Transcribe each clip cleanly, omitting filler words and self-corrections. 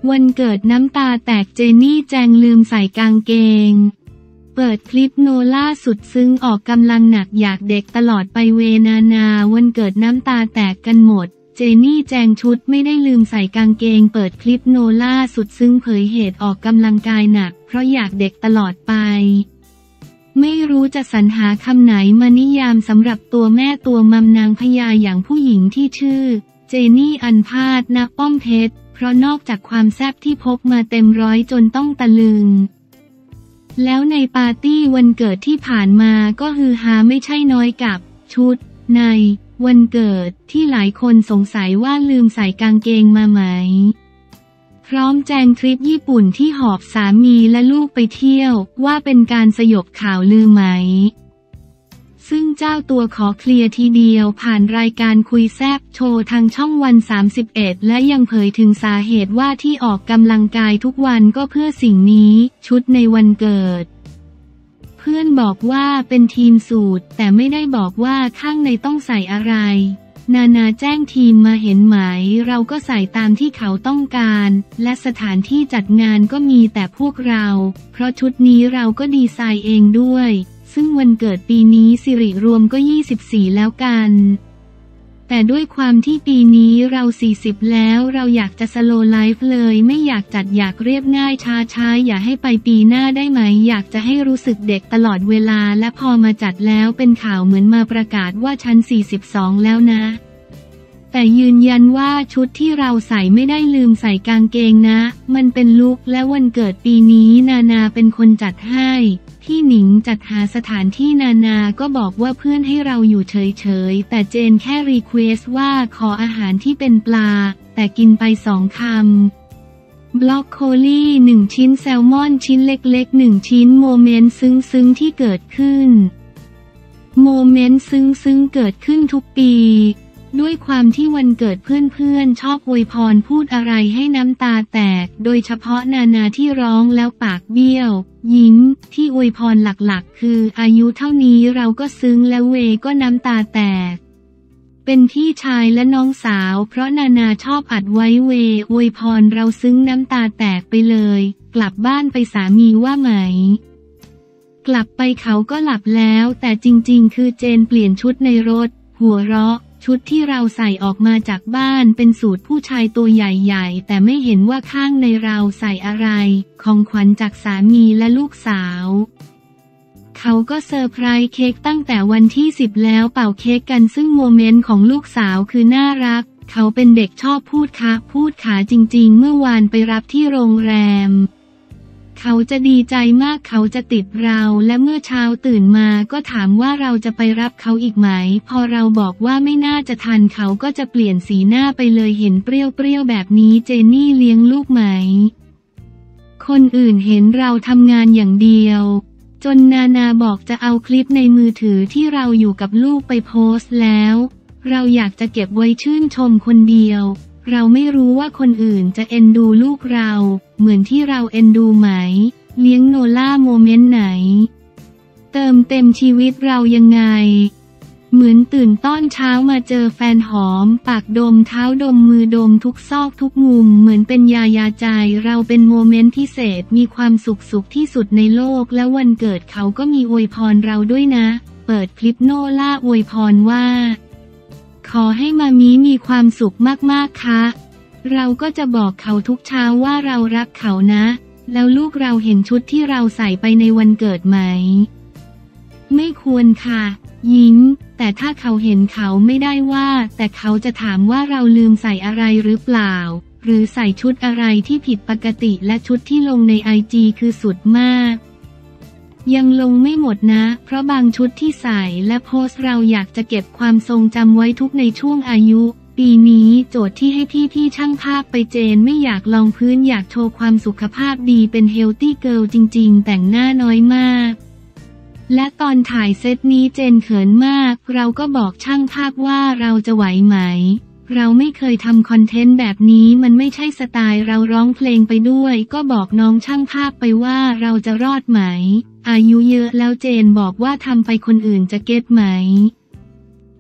วันเกิดน้ำตาแตกเจนนี่แจงลืมใส่กางเกงเปิดคลิปโนล่าสุดซึ้งออกกำลังหนักอยากเด็กตลอดไปเวนาวันเกิดน้ำตาแตกกันหมดเจนนี่แจงชุดไม่ได้ลืมใส่กางเกงเปิดคลิปโนล่าสุดซึ้งเผยเหตุออกกำลังกายหนักเพราะอยากเด็กตลอดไปไม่รู้จะสรรหาคำไหนมานิยามสำหรับตัวแม่ตัวมัมนางพญาอย่างผู้หญิงที่ชื่อเจนี่อันพาดณป้อมเพชรเพราะนอกจากความแซ่บที่พกมาเต็มร้อยจนต้องตะลึงแล้วในปาร์ตี้วันเกิดที่ผ่านมาก็ฮือฮาไม่ใช่น้อยกับชุดในวันเกิดที่หลายคนสงสัยว่าลืมใส่กางเกงมาไหมพร้อมแจงทริปญี่ปุ่นที่หอบสามีและลูกไปเที่ยวว่าเป็นการสยบข่าวลือไหมซึ่งเจ้าตัวขอเคลียร์ทีเดียวผ่านรายการคุยแซบโชว์ทางช่องวัน31และยังเผยถึงสาเหตุว่าที่ออกกำลังกายทุกวันก็เพื่อสิ่งนี้ชุดในวันเกิดเพื่อนบอกว่าเป็นทีมสูตรแต่ไม่ได้บอกว่าข้างในต้องใส่อะไรนาแจ้งทีมมาเห็นไหมเราก็ใส่ตามที่เขาต้องการและสถานที่จัดงานก็มีแต่พวกเราเพราะชุดนี้เราก็ดีไซน์เองด้วยซึ่งวันเกิดปีนี้สิริรวมก็24แล้วกันแต่ด้วยความที่ปีนี้เรา40แล้วเราอยากจะสโลว์ไลฟ์เลยไม่อยากจัดอยากเรียบง่ายช้าอย่าให้ไปปีหน้าได้ไหมอยากจะให้รู้สึกเด็กตลอดเวลาและพอมาจัดแล้วเป็นข่าวเหมือนมาประกาศว่าฉัน42แล้วนะแต่ยืนยันว่าชุดที่เราใส่ไม่ได้ลืมใส่กางเกงนะมันเป็นลุคและวันเกิดปีนี้นาเป็นคนจัดให้พี่หนิงจัดหาสถานที่นาก็บอกว่าเพื่อนให้เราอยู่เฉยแต่เจนแค่รีเควสว่าขออาหารที่เป็นปลาแต่กินไป2 คำบล็อกโคลี่1 ชิ้นแซลมอนชิ้นเล็กๆ1 ชิ้นโมเมนต์ซึ้งที่เกิดขึ้นโมเมนต์ซึ้งเกิดขึ้นทุกปีด้วยความที่วันเกิดเพื่อนๆชอบอวยพรพูดอะไรให้น้ำตาแตกโดยเฉพาะนาที่ร้องแล้วปากเบี้ยวยิ้มที่อวยพรหลักๆคืออายุเท่านี้เราก็ซึ้งและเวก็น้ำตาแตกเป็นพี่ชายและน้องสาวเพราะนาชอบอัดไว้เวอวยพรเราซึ้งน้ำตาแตกไปเลยกลับบ้านไปสามีว่าไหมกลับไปเขาก็หลับแล้วแต่จริงๆคือเจนเปลี่ยนชุดในรถหัวเราะชุดที่เราใส่ออกมาจากบ้านเป็นสูทผู้ชายตัวใหญ่ๆแต่ไม่เห็นว่าข้างในเราใส่อะไรของขวัญจากสามีและลูกสาวเขาก็เซอร์ไพรส์เค้กตั้งแต่วันที่10แล้วเป่าเค้กกันซึ่งโมเมนต์ของลูกสาวคือน่ารักเขาเป็นเด็กชอบพูดขาจริงๆเมื่อวานไปรับที่โรงแรมเขาจะดีใจมากเขาจะติดเราและเมื่อเช้าตื่นมาก็ถามว่าเราจะไปรับเขาอีกไหมพอเราบอกว่าไม่น่าจะทันเขาก็จะเปลี่ยนสีหน้าไปเลยเห็นเปรี้ยวแบบนี้เจนนี่เลี้ยงลูกไหมคนอื่นเห็นเราทำงานอย่างเดียวจนนาบอกจะเอาคลิปในมือถือที่เราอยู่กับลูกไปโพสต์แล้วเราอยากจะเก็บไว้ชื่นชมคนเดียวเราไม่รู้ว่าคนอื่นจะเอ็นดูลูกเราเหมือนที่เราเอ็นดูไหมเลี้ยงโนล่าโมเมนต์ไหนเติมเต็มชีวิตเรายังไงเหมือนตื่นต้อนเช้ามาเจอแฟนหอมปากดมเท้าดมมือดมทุกซอกทุกมุมเหมือนเป็นยาใจเราเป็นโมเมนต์พิเศษมีความสุขที่สุดในโลกและวันเกิดเขาก็มีอวยพรเราด้วยนะเปิดคลิปโนล่าอวยพรว่าขอให้มามีความสุขมากๆค่ะเราก็จะบอกเขาทุกเช้าว่าเรารักเขานะแล้วลูกเราเห็นชุดที่เราใส่ไปในวันเกิดไหมไม่ควรค่ะยิ้มแต่ถ้าเขาเห็นเขาไม่ได้ว่าแต่เขาจะถามว่าเราลืมใส่อะไรหรือเปล่าหรือใส่ชุดอะไรที่ผิดปกติและชุดที่ลงในIGคือสุดมากยังลงไม่หมดนะเพราะบางชุดที่ใส่และโพสต์เราอยากจะเก็บความทรงจำไว้ทุกในช่วงอายุปีนี้โจทย์ที่ให้พี่ช่างภาพไปเจนไม่อยากลองพื้นอยากโชว์ความสุขภาพดีเป็นเฮลตี้เกิร์ลจริงๆแต่งหน้าน้อยมากและตอนถ่ายเซตนี้เจนเขินมากเราก็บอกช่างภาพว่าเราจะไหวไหมเราไม่เคยทำคอนเทนต์แบบนี้มันไม่ใช่สไตล์เราร้องเพลงไปด้วยก็บอกน้องช่างภาพไปว่าเราจะรอดไหมอายุเยอะแล้วเจนบอกว่าทำไปคนอื่นจะเก็ตไหม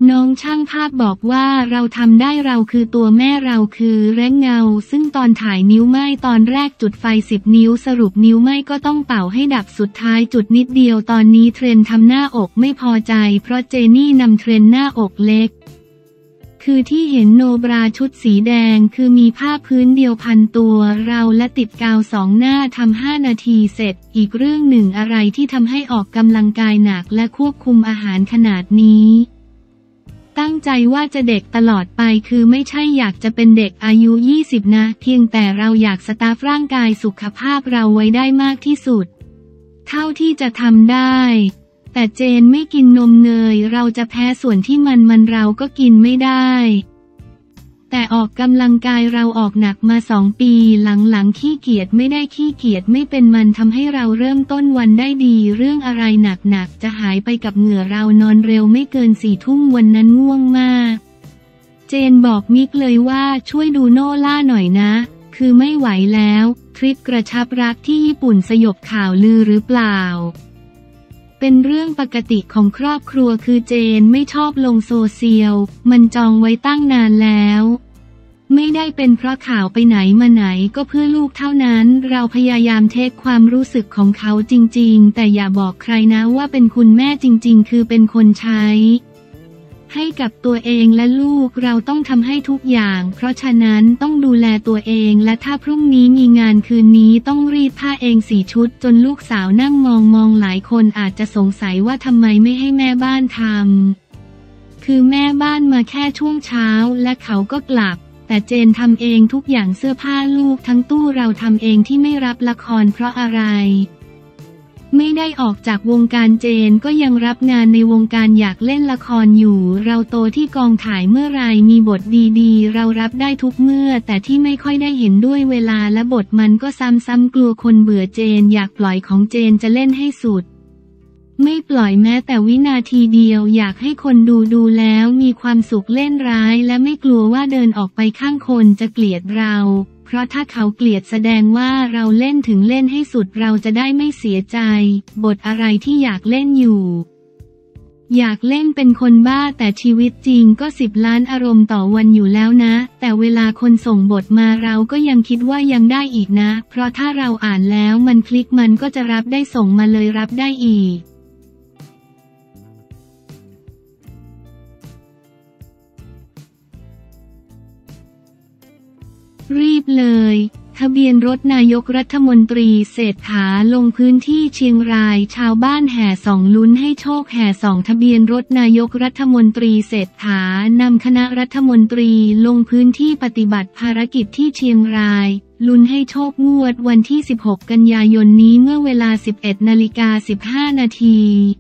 น้องช่างภาพบอกว่าเราทำได้เราคือตัวแม่เราคือแรงเงาซึ่งตอนถ่ายนิ้วไหม้ตอนแรกจุดไฟ10 นิ้วสรุปนิ้วไหม้ก็ต้องเป่าให้ดับสุดท้ายจุดนิดเดียวตอนนี้เทรนทำหน้าอกไม่พอใจเพราะเจนี่นำเทรนหน้าอกเล็กคือที่เห็นโนบราชุดสีแดงคือมีผ้าพื้นเดียวพันตัวเราและติดกาว2 หน้าทำ5 นาทีเสร็จอีกเรื่องหนึ่งอะไรที่ทำให้ออกกำลังกายหนักและควบคุมอาหารขนาดนี้ตั้งใจว่าจะเด็กตลอดไปคือไม่ใช่อยากจะเป็นเด็กอายุ20นะเพียงแต่เราอยากสตาฟร่างกายสุขภาพเราไว้ได้มากที่สุดเท่าที่จะทำได้แต่เจนไม่กินนมเนยเราจะแพ้ส่วนที่มันเราก็กินไม่ได้แต่ออกกำลังกายเราออกหนักมา2 ปีหลังๆขี้เกียจไม่ได้ขี้เกียจไม่เป็นมันทำให้เราเริ่มต้นวันได้ดีเรื่องอะไรหนักๆจะหายไปกับเหงื่อเรานอนเร็วไม่เกิน4 ทุ่มวันนั้นง่วงมากเจนบอกมิกเลยว่าช่วยดูโนล่าหน่อยนะคือไม่ไหวแล้วทริปกระชับรักที่ญี่ปุ่นสยบข่าวลือหรือเปล่าเป็นเรื่องปกติของครอบครัวคือเจนไม่ชอบลงโซเชียลมันจองไว้ตั้งนานแล้วไม่ได้เป็นเพราะข่าวไปไหนมาไหนก็เพื่อลูกเท่านั้นเราพยายามเทคความรู้สึกของเขาจริงๆแต่อย่าบอกใครนะว่าเป็นคุณแม่จริงๆคือเป็นคนใช้ให้กับตัวเองและลูกเราต้องทำให้ทุกอย่างเพราะฉะนั้นต้องดูแลตัวเองและถ้าพรุ่งนี้มีงานคืนนี้ต้องรีดผ้าเอง4 ชุดจนลูกสาวนั่งมองหลายคนอาจจะสงสัยว่าทำไมไม่ให้แม่บ้านทำคือแม่บ้านมาแค่ช่วงเช้าและเขาก็กลับแต่เจนทำเองทุกอย่างเสื้อผ้าลูกทั้งตู้เราทำเองที่ไม่รับละครเพราะอะไรไม่ได้ออกจากวงการเจนก็ยังรับงานในวงการอยากเล่นละครอยู่เราโตที่กองถ่ายเมื่อไรมีบทดีๆเรารับได้ทุกเมื่อแต่ที่ไม่ค่อยได้เห็นด้วยเวลาและบทมันก็ซ้ำๆกลัวคนเบื่อเจนอยากปล่อยของเจนจะเล่นให้สุดไม่ปล่อยแม้แต่วินาทีเดียวอยากให้คนดูแล้วมีความสุขเล่นร้ายและไม่กลัวว่าเดินออกไปข้างคนจะเกลียดเราเพราะถ้าเขาเกลียดแสดงว่าเราเล่นถึงเล่นให้สุดเราจะได้ไม่เสียใจบทอะไรที่อยากเล่นอยู่อยากเล่นเป็นคนบ้าแต่ชีวิตจริงก็10 ล้านอารมณ์ต่อวันอยู่แล้วนะแต่เวลาคนส่งบทมาเราก็ยังคิดว่ายังได้อีกนะเพราะถ้าเราอ่านแล้วมันคลิกมันก็จะรับได้ส่งมาเลยรับได้อีกรีบเลยทะเบียนรถนายกรัฐมนตรีเศรษฐาลงพื้นที่เชียงรายชาวบ้านแห่ส่องลุ้นให้โชคแห่ส่องทะเบียนรถนายกรัฐมนตรีเศรษฐานำคณะรัฐมนตรีลงพื้นที่ปฏิบัติภารกิจที่เชียงรายลุ้นให้โชคงวดวันที่16 กันยายนนี้เมื่อเวลา 11:15 นาที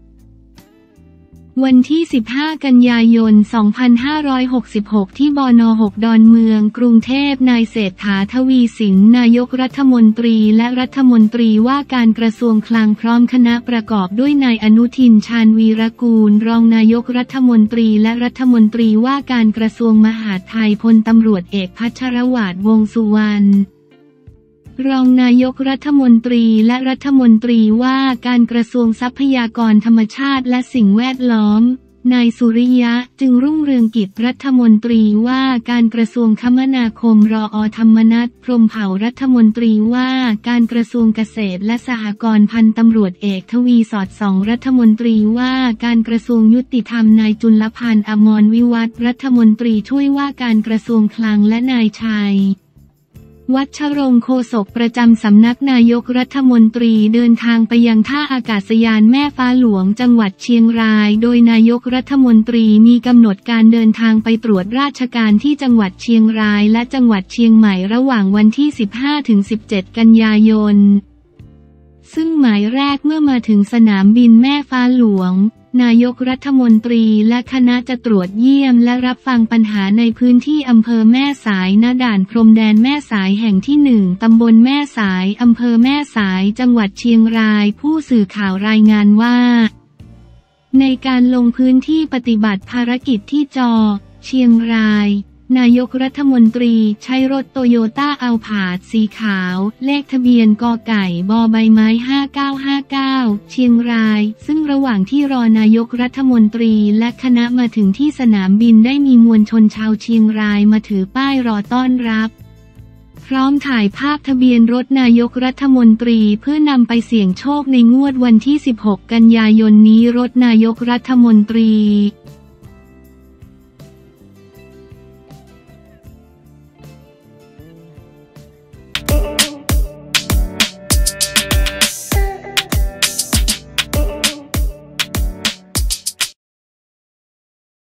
วันที่15 กันยายน 2566ที่บน. 6 ดอนเมืองกรุงเทพนายเศรษฐาทวีสินนายกรัฐมนตรีและรัฐมนตรีว่าการกระทรวงคลังพร้อมคณะประกอบด้วยนายอนุทินชาญวีรกูลรองนายกรัฐมนตรีและรัฐมนตรีว่าการกระทรวงมหาดไทยพลตำรวจเอกพัชรวาทวงษ์สุวรรณรองนายกรัฐมนตรีและรัฐมนตรีว่าการกระทรวงทรัพยากรธรรมชาติและสิ่งแวดล้อมนายสุริยะจึงรุ่งเรืองกิจรัฐมนตรีว่าการกระทรวงคมนาคมรอ.ธรรมนัสพรหมเผ่ารัฐมนตรีว่าการกระทรวงเกษตรและสหกรณ์พันตำรวจเอกทวีสอดส่องรัฐมนตรีว่าการกระทรวงยุติธรรมนายจุลพันธ์อมรวิวัฒน์รัฐมนตรีช่วยว่าการกระทรวงคลังและนายชัยวัชรงค์โฆษกประจำสำนักนายกรัฐมนตรีเดินทางไปยังท่าอากาศยานแม่ฟ้าหลวงจังหวัดเชียงรายโดยนายกรัฐมนตรีมีกำหนดการเดินทางไปตรวจราชการที่จังหวัดเชียงรายและจังหวัดเชียงใหม่ระหว่างวันที่ 15-17 กันยายนซึ่งหมายแรกเมื่อมาถึงสนามบินแม่ฟ้าหลวงนายกรัฐมนตรีและคณะจะตรวจเยี่ยมและรับฟังปัญหาในพื้นที่อำเภอแม่สายณด่านพรมแดนแม่สายแห่งที่1ตำบลแม่สายอำเภอแม่สายจังหวัดเชียงรายผู้สื่อข่าวรายงานว่าในการลงพื้นที่ปฏิบัติภารกิจที่เชียงรายนายกรัฐมนตรีใช้รถโตโยต้าอัลพาร์ดสีขาวเลขทะเบียนกไก่บใบไม้5959เชียงรายซึ่งระหว่างที่รอนายกรัฐมนตรีและคณะมาถึงที่สนามบินได้มีมวลชนชาวเชียงรายมาถือป้ายรอต้อนรับพร้อมถ่ายภาพทะเบียนรถนายกรัฐมนตรีเพื่อนำไปเสี่ยงโชคในงวดวันที่16 กันยายนนี้รถนายกรัฐมนตรี